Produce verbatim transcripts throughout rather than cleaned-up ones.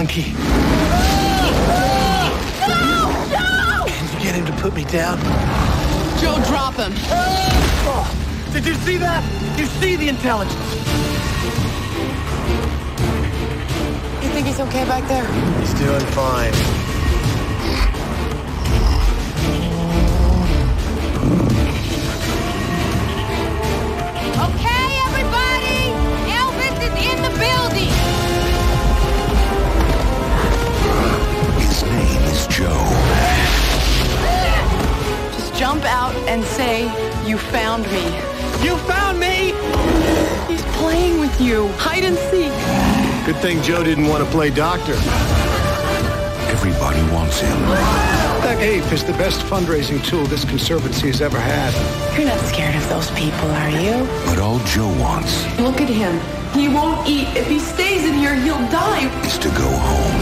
monkey. No! No! Can you get him to put me down? Joe, drop him. Oh, did you see that? You see the intelligence? You think he's okay back there? He's doing fine. Okay, everybody! Elvis is in the building! His name is Joe. Just jump out and say, you found me. You found me! He's playing with you. Hide and seek. Good thing Joe didn't want to play doctor. Everybody wants him. That ape is the best fundraising tool this conservancy has ever had. You're not scared of those people, are you? But all Joe wants Look at him. He won't eat. If he stays in here, he'll die. is to go home.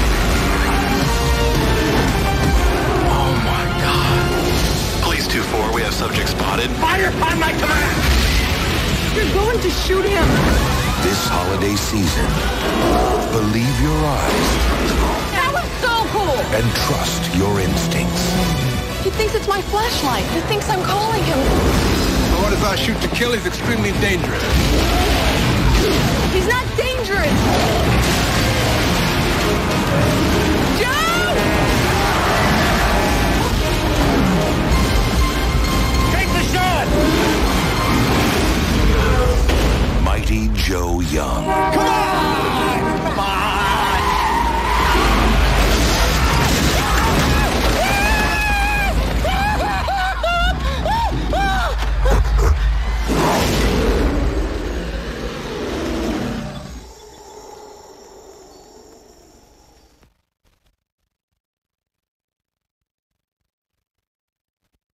Oh my God. Police two four, we have subject spotted. Fire on my command! You're going to shoot him. This holiday season, believe your eyes That was so cool. and trust your instincts. He thinks it's my flashlight. He thinks I'm calling him. The orders are shoot to kill is extremely dangerous. He's not dangerous.